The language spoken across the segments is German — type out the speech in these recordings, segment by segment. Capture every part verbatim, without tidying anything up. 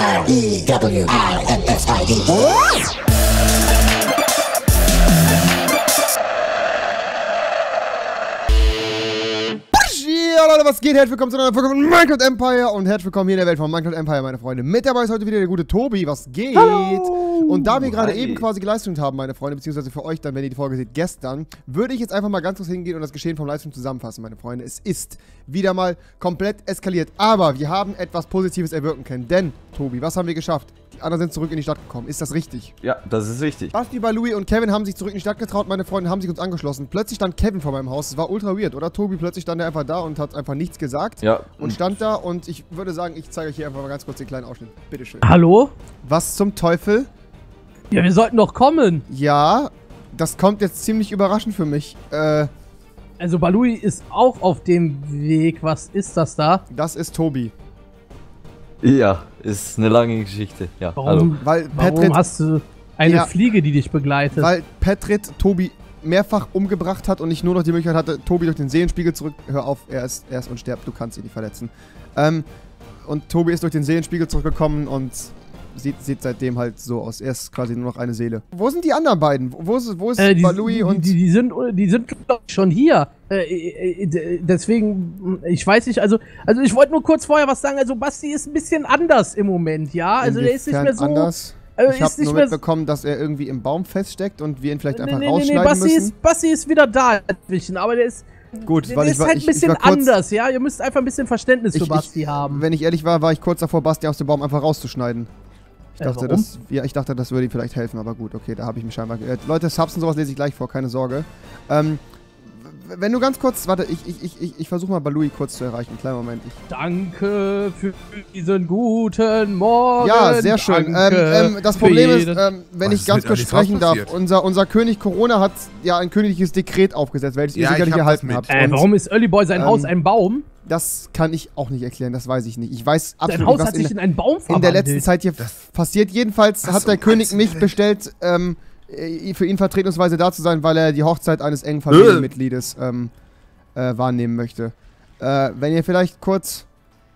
R E W I N S I D. Ja, Leute, was geht? Herzlich willkommen zu einer Folge von Minecraft Empire und herzlich willkommen hier in der Welt von Minecraft Empire, meine Freunde. Mit dabei ist heute wieder der gute Tobi, was geht? Hallo. Und da wir gerade eben quasi gelivestreamt haben, meine Freunde, beziehungsweise für euch dann, wenn ihr die Folge seht, gestern, würde ich jetzt einfach mal ganz kurz hingehen und das Geschehen vom Livestream zusammenfassen, meine Freunde. Es ist wieder mal komplett eskaliert, aber wir haben etwas Positives erwirken können, denn, Tobi, was haben wir geschafft? Die anderen sind zurück in die Stadt gekommen. Ist das richtig? Ja, das ist richtig. Basti, Balui und Kevin haben sich zurück in die Stadt getraut, meine Freunde, haben sich uns angeschlossen. Plötzlich stand Kevin vor meinem Haus. Es war ultra weird, oder? Tobi, plötzlich stand er einfach da und hat einfach nichts gesagt. Ja. Und stand da und ich würde sagen, ich zeige euch hier einfach mal ganz kurz den kleinen Ausschnitt. Bitteschön. Hallo? Was zum Teufel? Ja, wir sollten doch kommen. Ja, das kommt jetzt ziemlich überraschend für mich. Äh, Also Balui ist auch auf dem Weg. Was ist das da? das ist Tobi. Ja, ist eine lange Geschichte. Ja, Warum, hallo. Weil warum Petrit, hast du eine Ja. Fliege, die dich begleitet? weil Petrit Tobi mehrfach umgebracht hat und ich nur noch die Möglichkeit hatte, Tobi durch den Seelenspiegel zurück... Hör auf, er ist, er ist unsterblich, du kannst ihn nicht verletzen. Ähm, und Tobi ist durch den Seelenspiegel zurückgekommen und sieht, sieht seitdem halt so aus. Er ist quasi nur noch eine Seele. Wo sind die anderen beiden? Wo ist, wo ist äh, die, Balui die, und... die, die sind, die sind glaub ich, schon hier. Äh, äh, äh, deswegen, ich weiß nicht, also, also ich wollte nur kurz vorher was sagen. Also Basti ist ein bisschen anders im Moment, ja? Also der ist nicht mehr so... anders? Äh, Ich habe ist nicht nur mehr mitbekommen, dass er irgendwie im Baum feststeckt und wir ihn vielleicht einfach nee, nee, rausschneiden nee, Basti müssen. ist, Basti ist wieder da, aber der ist... Gut, Der weil ist ich war, halt ich, ein bisschen ich war kurz, anders, ja? Ihr müsst einfach ein bisschen Verständnis ich, für Basti ich, haben. Wenn ich ehrlich war, war ich kurz davor, Basti aus dem Baum einfach rauszuschneiden. Ich Äh, dachte, warum? das, ja, ich dachte, das würde ihm vielleicht helfen, aber gut, okay, da habe ich mich scheinbar geirrt. Leute, Subs und sowas lese ich gleich vor, keine Sorge. Ähm, w- wenn du ganz kurz, warte, ich, ich, ich, ich, ich versuche mal Balui kurz zu erreichen, kleinen Moment. Ich, Danke für diesen guten Morgen. ja, sehr schön. Ähm, Danke ähm, das für Problem ist, jeden- ähm, wenn Was ich ist ganz mit kurz Alice sprechen Haus darf, passiert? unser, unser König Corona hat ja ein königliches Dekret aufgesetzt, welches ihr Ja, ich sicherlich hab das erhalten mit. habt. Äh, Und warum ist Early Boy sein ähm, Haus ein Baum? das kann ich auch nicht erklären, das weiß ich nicht. Ich weiß absolut Sein Haus nicht, was hat sich in, in einen Baum in verwandelt. der letzten Zeit hier passiert. Jedenfalls Was hat der um König alles mich Willen? bestellt, ähm, äh, für ihn vertretungsweise da zu sein, weil er die Hochzeit eines engen Familienmitgliedes ähm, äh, wahrnehmen möchte. Äh, wenn ihr vielleicht kurz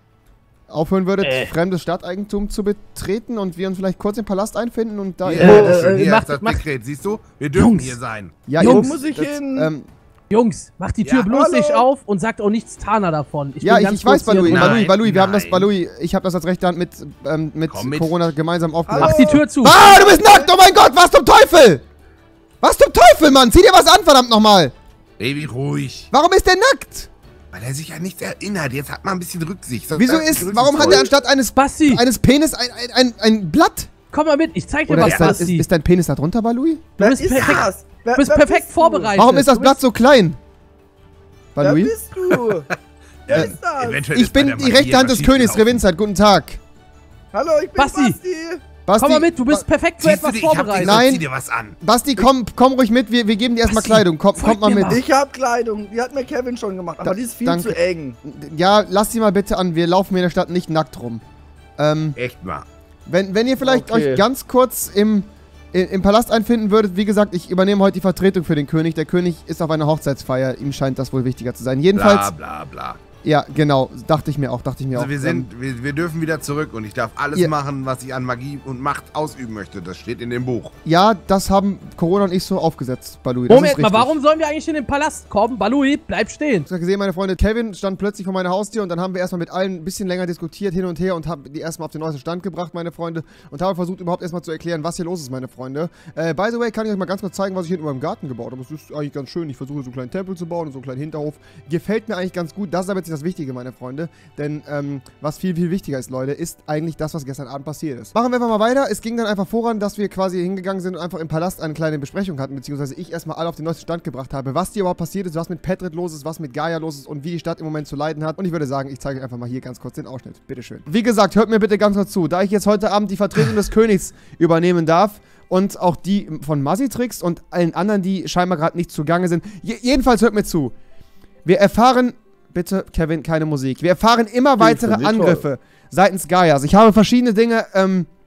aufhören würdet, Äh. fremdes Stadteigentum zu betreten und wir uns vielleicht kurz im Palast einfinden und da... Hier, Äh, äh, äh, hier macht- ist das macht- Dekret, siehst du? Wir dürfen Jungs. hier sein. ja, Jungs, Jungs, muss ich das, hin? Ähm, Jungs, macht die Tür Ja, bloß hallo. nicht auf und sagt auch nichts Tana davon. Ich ja, bin ich, ganz ich weiß, kurz hier Balui, drin. Balui, Nein, Balui, wir haben das, nein. Balui, ich habe das als rechte Hand mit, ähm, mit Komm mit. Corona gemeinsam aufgelöst. Mach die Tür zu. Ah, du bist nackt! Oh mein Gott, was zum Teufel? Was zum Teufel, Mann? Zieh dir was an, verdammt nochmal! Baby, ruhig. Warum ist der nackt? Weil er sich an nichts erinnert. Jetzt hat man ein bisschen Rücksicht. Sonst Wieso wäre es ist, nicht warum hat er rücksichtsvoll. anstatt eines, Basti, eines Penis ein, ein, ein, ein Blatt? komm mal mit, ich zeig dir Oder was, ist, da, ist, Basti. ist dein Penis da drunter, Balui? Du Wer bist ist perfekt, das? Wer, du bist wer perfekt bist vorbereitet. Warum ist das Du Blatt so klein? Wer Balui? bist du? Wer Äh, ist das? Eventuell Ich ist bei bin der die Magie rechte Hand etwas des Königs, schiefgelaufen. Revinzeit, guten Tag. Hallo, ich bin Basti. Basti. Basti, Komm mal mit, du bist perfekt für Siehst du etwas dich? Ich hab dich vorbereitet. Nein. Nein. Zieh dir was an. Basti, komm, komm ruhig mit, wir, wir geben dir erstmal Basti, Kleidung. Komm, folg kommt mal mir mit. mal. Ich hab Kleidung. Die hat mir Kevin schon gemacht. Aber Da- die ist viel danke. zu eng. Ja, lass sie mal bitte an, wir laufen hier in der Stadt nicht nackt rum. Ähm, Echt mal. wenn, wenn ihr vielleicht Okay. euch ganz kurz im, im, im Palast einfinden würdet, wie gesagt, ich übernehme heute die Vertretung für den König. Der König ist auf einer Hochzeitsfeier, ihm scheint das wohl wichtiger zu sein. Jedenfalls, Bla, bla, bla. ja, genau, dachte ich mir auch, dachte ich mir Also auch. wir, Ähm, sind, wir, wir dürfen wieder zurück und ich darf alles Ja. machen, was ich an Magie und Macht ausüben möchte. Das steht in dem Buch. ja, das haben Corona und ich so aufgesetzt, Balui. Das Moment ist mal, richtig. warum sollen wir eigentlich in den Palast kommen? Balui, bleib stehen. Ich habe gesehen, meine Freunde, Kevin stand plötzlich vor meiner Haustür und dann haben wir erstmal mit allen ein bisschen länger diskutiert, hin und her und haben die erstmal auf den neuesten Stand gebracht, meine Freunde, und habe versucht, überhaupt erstmal zu erklären, was hier los ist, meine Freunde. Äh, by the way, kann ich euch mal ganz kurz zeigen, was ich hier in meinem Garten gebaut habe. Es ist eigentlich ganz schön. Ich versuche so einen kleinen Tempel zu bauen und so einen kleinen Hinterhof. Gefällt mir eigentlich ganz gut. Das ist aber jetzt nicht das Wichtige, meine Freunde. Denn ähm, was viel, viel wichtiger ist, Leute, ist eigentlich das, was gestern Abend passiert ist. Machen wir einfach mal weiter. Es ging dann einfach voran, dass wir quasi hingegangen sind und einfach im Palast eine kleine Besprechung hatten, beziehungsweise ich erstmal alle auf den neuesten Stand gebracht habe, was hier überhaupt passiert ist, was mit Petrit los ist, was mit Gaia los ist und wie die Stadt im Moment zu leiden hat. Und ich würde sagen, ich zeige euch einfach mal hier ganz kurz den Ausschnitt. Bitteschön. Wie gesagt, hört mir bitte ganz kurz zu. Da ich jetzt heute Abend die Vertretung des Königs übernehmen darf und auch die von Masitrix und allen anderen, die scheinbar gerade nicht zugange sind. Je jedenfalls hört mir zu. Wir erfahren... Bitte, Kevin, keine Musik. Wir erfahren immer weitere finde ich Angriffe seitens Gaias. Ich habe verschiedene Dinge ähm,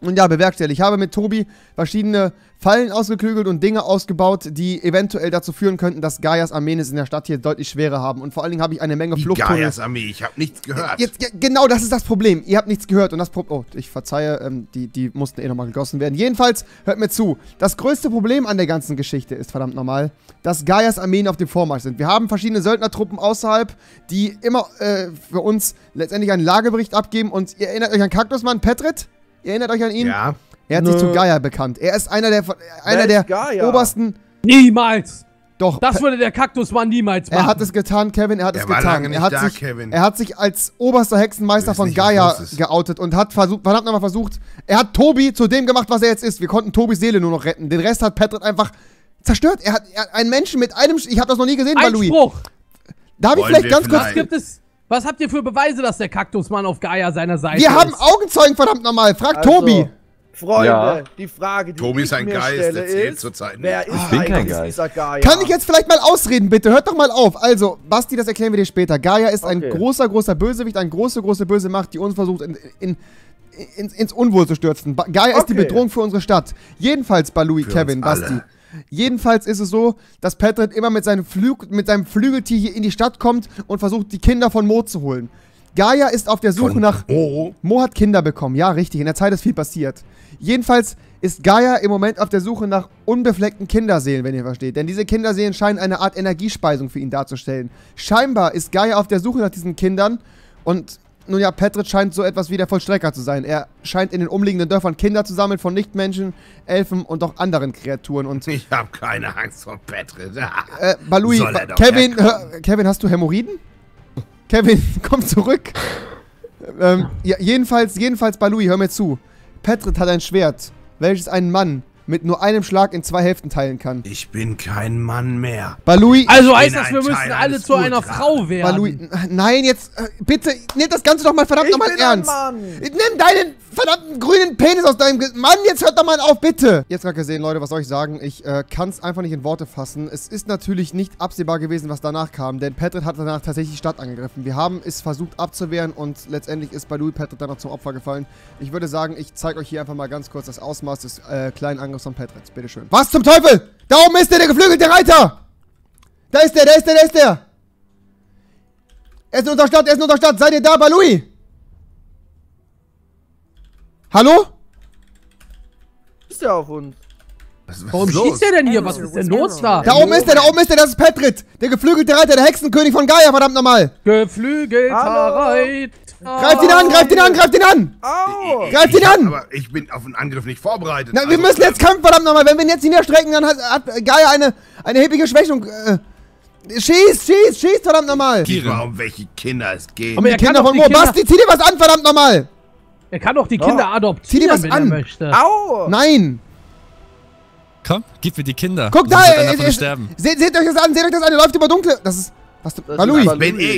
Und ja, bewerkstelligt. Ich habe mit Tobi verschiedene Fallen ausgeklügelt und Dinge ausgebaut, die eventuell dazu führen könnten, dass Gaias Armeen es in der Stadt hier deutlich schwerer haben. Und vor allen Dingen habe ich eine Menge Flucht. Gaias Armee, ich habe nichts gehört. Jetzt, ja, genau, das ist das Problem. Ihr habt nichts gehört und das Problem... Oh, ich verzeihe, ähm, die, die mussten eh nochmal gegossen werden. Jedenfalls, hört mir zu. Das größte Problem an der ganzen Geschichte ist, verdammt nochmal, dass Gaias Armeen auf dem Vormarsch sind. Wir haben verschiedene Söldnertruppen außerhalb, die immer äh, für uns letztendlich einen Lagebericht abgeben. Und ihr erinnert euch an Kaktusmann Petrit? Ihr erinnert euch an ihn? Ja. Er hat Nö. sich zu Gaia bekannt. Er ist einer der, einer Wer der ist Gaia? obersten... Niemals! Doch, Das würde der Kaktusmann niemals machen. er hat es getan, Kevin, er hat Er es war getan. lange nicht er, hat da, sich, Kevin. er hat sich als oberster Hexenmeister Ich weiß von nicht, was Gaia los ist. geoutet und hat versucht, verdammt nochmal versucht, er hat Tobi zu dem gemacht, was er jetzt ist. Wir konnten Tobis Seele nur noch retten. Den Rest hat Petrit einfach zerstört. Er hat, er hat einen Menschen mit einem... Ich habe das noch nie gesehen bei Louis. Einspruch! Darf ich Wollen vielleicht wir ganz kurz... Was gibt es? Was habt ihr für Beweise, dass der Kaktusmann auf Gaia seiner Seite Wir ist? haben Augenzeugen, verdammt nochmal. Frag Also, Tobi. Freunde, Ja. die Frage, die Tobi ich ist ein mir Geist, stelle, der zählt ist, zurzeit nicht. wer ist Ich bin kein eigentlich Geist. dieser Gaia? Kann ich jetzt vielleicht mal ausreden, bitte? Hört doch mal auf. Also, Basti, das erklären wir dir später. Gaia ist ein Okay. großer, großer Bösewicht, eine große, große böse Macht, die uns versucht, in, in, in, ins Unwohl zu stürzen. Ba Gaia ist die Okay. Bedrohung für unsere Stadt. Jedenfalls, Balui, Für Kevin, uns alle. Basti. Jedenfalls ist es so, dass Petrit immer mit seinem, Flug, mit seinem Flügeltier hier in die Stadt kommt und versucht, die Kinder von Mo zu holen. Gaia ist auf der Suche Von nach... Mo? Mo hat Kinder bekommen, ja, richtig. In der Zeit ist viel passiert. Jedenfalls ist Gaia im Moment auf der Suche nach unbefleckten Kinderseelen, wenn ihr versteht. Denn diese Kinderseelen scheinen eine Art Energiespeisung für ihn darzustellen. Scheinbar ist Gaia auf der Suche nach diesen Kindern und, nun ja, Petrit scheint so etwas wie der Vollstrecker zu sein. Er scheint in den umliegenden Dörfern Kinder zu sammeln von Nichtmenschen, Elfen und auch anderen Kreaturen. Und Ich habe keine Angst vor Petrit. äh, Balui, Soll er Ba- doch Kevin, herkommen. hör, Kevin, hast du Hämorrhoiden? Kevin, komm zurück. ähm, ja, jedenfalls, jedenfalls, Balui, hör mir zu. Petrit hat ein Schwert, welches einen Mann mit nur einem Schlag in zwei Hälften teilen kann. Ich bin kein Mann mehr. Balui, Also Ich heißt bin das, wir ein müssen Teil alle eines zu einer Urdrachen. Frau werden. Balui, n- nein, jetzt, äh, bitte, nehmt das Ganze doch mal verdammt Ich nochmal bin ernst. ein Mann. Nimm deinen verdammten grünen Penis aus deinem... Ge Mann, jetzt hört doch mal auf, bitte. Jetzt gerade gesehen, Leute, was soll ich sagen? Ich äh, kann es einfach nicht in Worte fassen. Es ist natürlich nicht absehbar gewesen, was danach kam, denn Petrit hat danach tatsächlich die Stadt angegriffen. Wir haben es versucht abzuwehren und letztendlich ist Balui Petrit dann noch zum Opfer gefallen. Ich würde sagen, ich zeige euch hier einfach mal ganz kurz das Ausmaß des äh, kleinen Angriffs von Petrit. Bitteschön. Was zum Teufel? Da oben ist der, der geflügelte Reiter! Da ist der, da ist der, da ist der! Er ist in unserer Stadt, er ist in unserer Stadt. Seid ihr da, Balui? Hallo? Ist der auf uns? Was, was Warum ist los? schießt der denn hier? Was ist denn los da? Da oben ist der, da oben ist der, das ist Petrit. Der geflügelte Reiter, der Hexenkönig von Gaia, verdammt nochmal. Geflügelter Hallo? Reiter. Greift ihn an, greift ihn an, greift ihn an. Au! Greift ihn Ich hab, an. aber ich bin auf einen Angriff nicht vorbereitet. Na, wir Also, müssen jetzt kämpfen, verdammt nochmal. Wenn wir ihn jetzt niederstrecken, dann hat, hat Gaia eine, eine erhebliche Schwächung. Äh, schießt, schießt, schießt, verdammt nochmal. Gib mal, um welche Kinder es geht. Aber er kann Kinder doch von die Mo. Kinder- Basti, zieh dir was an, verdammt nochmal. Er kann doch die Ja. Kinder adoptieren, Zieh dir was wenn an. er möchte. Au! Nein. Komm, gib mir die Kinder. Guck Sonst da, wird einer äh, von äh, uns sterben. seht, seht euch das an, seht euch das an. Er läuft über dunkle. Das ist, was, Das Balui. ist Das bin ich.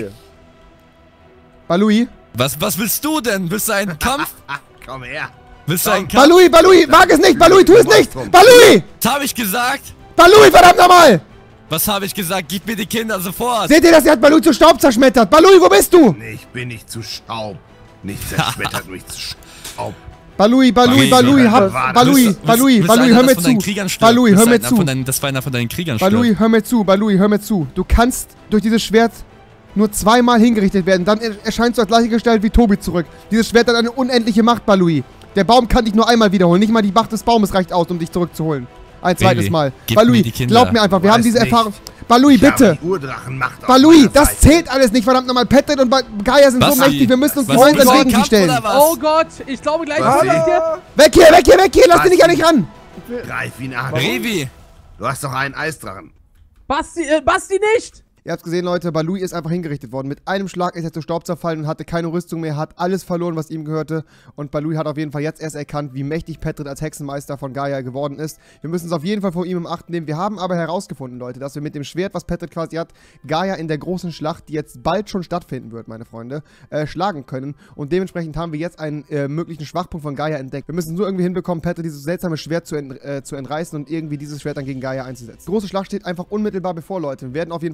Balui. Was, was willst du denn? Willst du einen Kampf? Komm her. Willst du einen Kampf? Balui, Balui, wag es nicht, Balui, tu es nicht. Balui, Was habe ich gesagt? Balui, verdammt nochmal. Was habe ich gesagt? Gib mir die Kinder sofort. Seht ihr das? Er hat Balui zu Staub zerschmettert. Balui, wo bist du? Nee, ich bin nicht zu Staub. Nicht zerschmettert mich zu Staub. Balui, Balui, Balui, Balui, was hab, war das? Balui, Willst- Balui, willst Balui, einer, hör dass mir von deinen zu. Kriegern stirbt? Balui, Willst hör mir einer zu. von deinen- Das war einer von deinen Kriegern Balui, stirbt. hör mir zu. Balui, hör mir zu. Du kannst durch dieses Schwert nur zweimal hingerichtet werden. Dann er- erscheinst du als gleiche Gestalt wie Tobi zurück. Dieses Schwert hat eine unendliche Macht, Balui. Der Baum kann dich nur einmal wiederholen. Nicht mal die Macht des Baumes reicht aus, um dich zurückzuholen. Ein zweites Baby, Mal. gib Balui, mir die Kinder. glaub mir einfach, wir Du haben weißt diese nicht. Erfahrung. Balui, Ich bitte. habe die Urdrachenmacht auf Balui, meiner das Seite. zählt alles nicht, verdammt nochmal. Petrit und ba Gaia sind so Basti, mächtig, wir müssen uns was, gemeinsam willst du einen gegen sie Kampf stellen. oder was? Oh Gott, ich glaube gleich Was? ist der. Hallo! Weg hier, weg hier, weg hier, lass den nicht an Basti. dich ran. Greif ihn an. Revi, Du hast doch einen Eisdrachen. Basti, äh, Basti nicht! Ihr habt gesehen, Leute, Balui ist einfach hingerichtet worden. Mit einem Schlag ist er zu Staub zerfallen und hatte keine Rüstung mehr, hat alles verloren, was ihm gehörte. Und Balui hat auf jeden Fall jetzt erst erkannt, wie mächtig Petrit als Hexenmeister von Gaia geworden ist. Wir müssen es auf jeden Fall vor ihm im Acht nehmen. Wir haben aber herausgefunden, Leute, dass wir mit dem Schwert, was Petrit quasi hat, Gaia in der großen Schlacht, die jetzt bald schon stattfinden wird, meine Freunde, äh, schlagen können. Und dementsprechend haben wir jetzt einen äh, möglichen Schwachpunkt von Gaia entdeckt. Wir müssen nur irgendwie hinbekommen, Petrit dieses seltsame Schwert zu, ent äh, zu entreißen und irgendwie dieses Schwert dann gegen Gaia einzusetzen. Die große Schlacht steht einfach unmittelbar bevor, Leute. Wir werden auf jeden Fall alles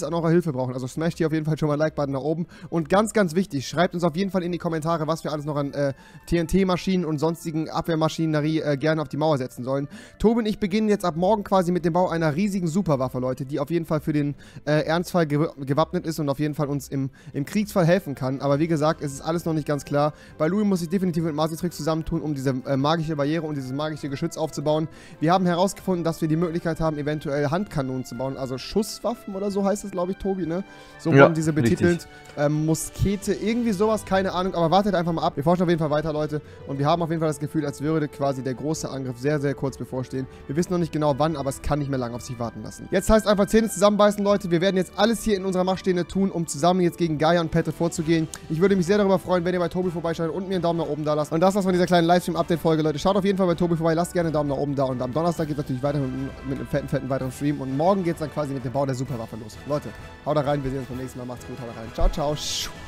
an eurer Hilfe brauchen. Also smasht hier auf jeden Fall schon mal Like-Button nach oben. Und ganz, ganz wichtig, schreibt uns auf jeden Fall in die Kommentare, was wir alles noch an äh, T N T-Maschinen und sonstigen Abwehrmaschinerie äh, gerne auf die Mauer setzen sollen. Tobi und ich beginnen jetzt ab morgen quasi mit dem Bau einer riesigen Superwaffe, Leute, die auf jeden Fall für den äh, Ernstfall gew gewappnet ist und auf jeden Fall uns im, im Kriegsfall helfen kann. Aber wie gesagt, es ist alles noch nicht ganz klar. Bei Louis muss ich definitiv mit Marsitrix zusammentun, um diese äh, magische Barriere und dieses magische Geschütz aufzubauen. Wir haben herausgefunden, dass wir die Möglichkeit haben, eventuell Handkanonen zu bauen, also Schusswaffen oder so heißt es, glaube ich, Tobi, ne? So ja, wurden diese betitelt. Ähm, Muskete, irgendwie sowas, keine Ahnung, aber wartet einfach mal ab. Wir forschen auf jeden Fall weiter, Leute, und wir haben auf jeden Fall das Gefühl, als würde quasi der große Angriff sehr, sehr kurz bevorstehen. Wir wissen noch nicht genau wann, aber es kann nicht mehr lange auf sich warten lassen. Jetzt heißt einfach Zähne zusammenbeißen, Leute. Wir werden jetzt alles hier in unserer Macht Stehende tun, um zusammen jetzt gegen Gaia und Pette vorzugehen. Ich würde mich sehr darüber freuen, wenn ihr bei Tobi vorbeischaut und mir einen Daumen nach oben da lasst. Und das war's von dieser kleinen Livestream-Update-Folge, Leute. Schaut auf jeden Fall bei Tobi vorbei, lasst gerne einen Daumen nach oben da. Und am Donnerstag geht es natürlich weiter mit, mit einem fetten, fetten weiteren Stream. Und morgen geht es dann quasi mit dem Bau der Superwaffe los. Leute, haut da rein, wir sehen uns beim nächsten Mal. Macht's gut, haut da rein. Ciao, ciao.